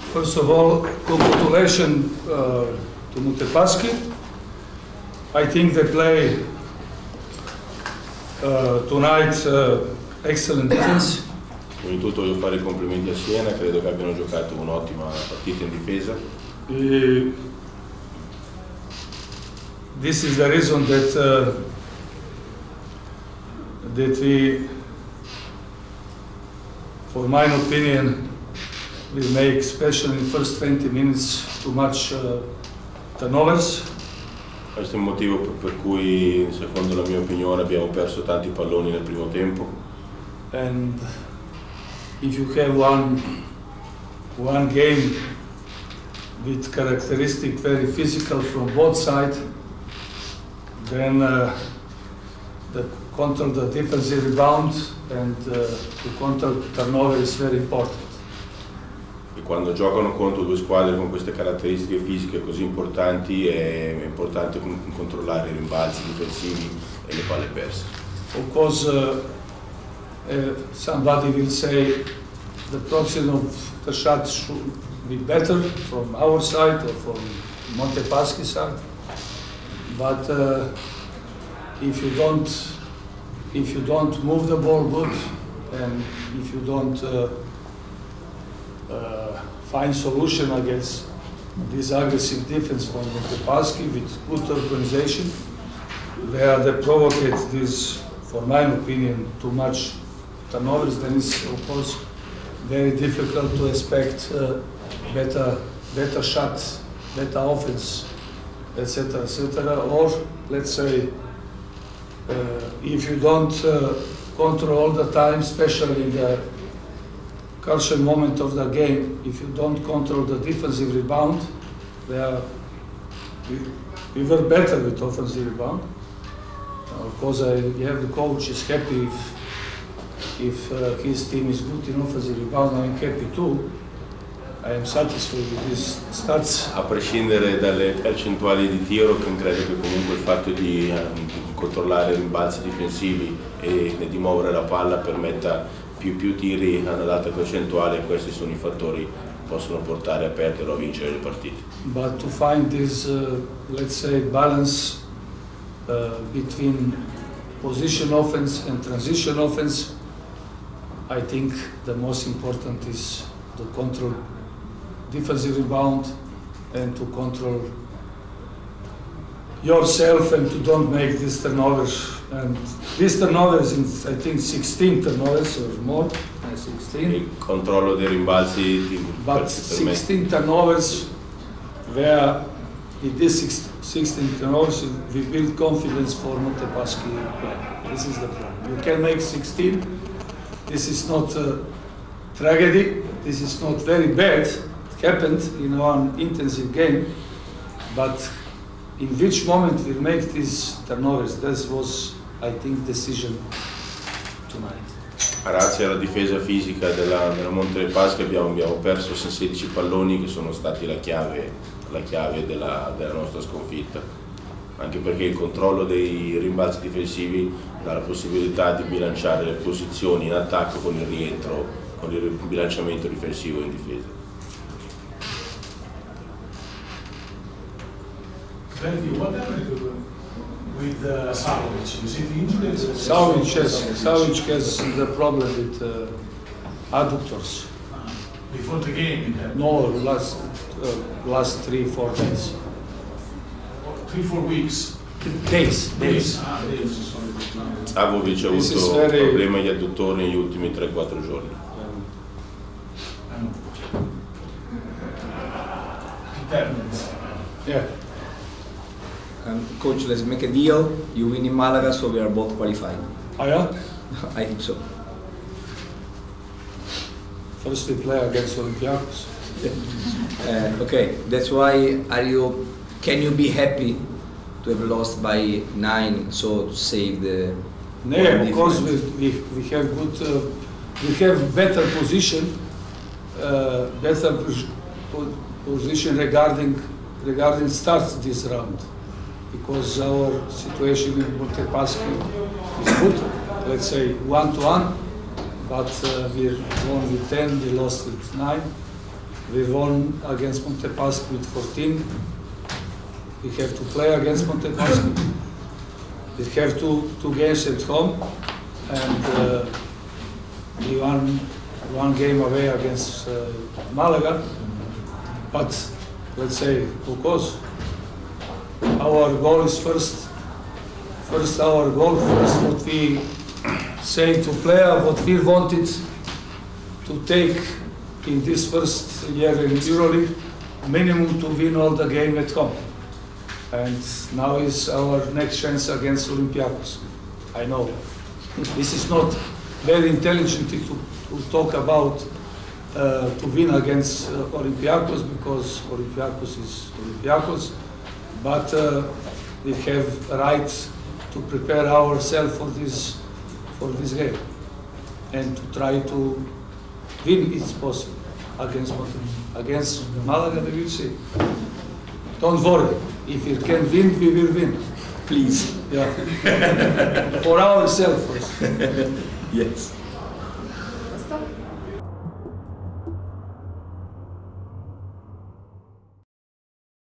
First of all, congratulations to Montepaschi. I think they play tonight excellent defense. Prima di tutto voglio fare i complimenti a Siena, credo che abbiano giocato un'ottima partita in difesa. This is the reason that we, for my opinion, we make, especially in the first 20 minutes, too much turnovers. Questo è il motivo per cui, secondo la mia opinione, abbiamo perso tanti palloni nel primo tempo. And if you have one game with characteristic very physical from both sides, then the control the defensive rebound and to control turnover is very important. E quando giocano contro due squadre con queste caratteristiche fisiche così importanti è importante controllare i rimbalzi difensivi e le palle perse. Of course, somebody will say the proportion of the shot should be better from our side or from Montepaschi side, but if you don't move the ball good and if you don't find solution against this aggressive defense from Montepaschi with good organization, where they provocate this, for my opinion, too much turnovers, then it's of course very difficult to expect better shots, better offense, etc., etc. Or let's say, if you don't control all the time, especially in the crucial moment of the game, if you don't control the defensive rebound, we were better with offensive rebound. Of course, the coach is happy if his team is good in offensive rebound. I'm happy too. I am satisfied with these stats. A prescindere dalle percentuali di tiro, credo che comunque il fatto di controllare i rimbalzi difensivi e di muovere la palla permetta più tiri a un'alta percentuale, e questi sono i fattori che possono portare a perdere o a vincere le partite. But to find this, let's say, balance between position offense and transition offense, I think the most important is to control defensive rebound and to control yourself and to don't make these turnovers. And these turnovers, I think 16 turnovers or more, 16. Il controllo dei rimbalzi. But 16 turnovers, where with these 16 turnovers we build confidence for Montepaschi play. This is the problem. You can make 16. This is not a tragedy. This is not very bad. It happened in one intensive game, but in which moment we make these turnovers? That was, I think, decision tonight. Grazie alla difesa fisica della Montepaschi abbiamo perso 16 palloni, che sono stati la chiave della nostra sconfitta, anche perché il controllo dei rimbalzi difensivi dà la possibilità di bilanciare le posizioni in attacco con il rientro, con il bilanciamento difensivo in difesa. What happened with Savic? Is it injured? Savic has the problem with adductors. Before the game? No, last 3-4 days. 3-4 weeks? Days. Savovic ha avuto problemi agli adduttori negli ultimi 3-4 giorni. Yeah. Coach, let's make a deal. You win in Malaga, so we are both qualified. Oh yeah? I think so. First we play against Olympiacos. Okay, that's why can you be happy to have lost by 9, so to save the... Yeah, because we have good, we have better position, regarding starts this round, because our situation in Montepaschi is good. Let's say 1-1, but we won with 10, we lost with 9. We won against Montepaschi with 14. We have to play against Montepaschi. We have two games at home, and we won one game away against Malaga. But let's say, of course, our goal is first our goal, first what we say to player, what we wanted to take in this first year in EuroLeague, minimum to win all the game at home. And now is our next chance against Olympiacos. I know this is not very intelligent to talk about to win against Olympiacos, because Olympiacos is Olympiacos, but we have a right to prepare ourselves for this game and to try to win. It's possible against Malaga. We will see. Don't worry. If we can win, we will win. Please. Yeah. For ourselves first. Yes.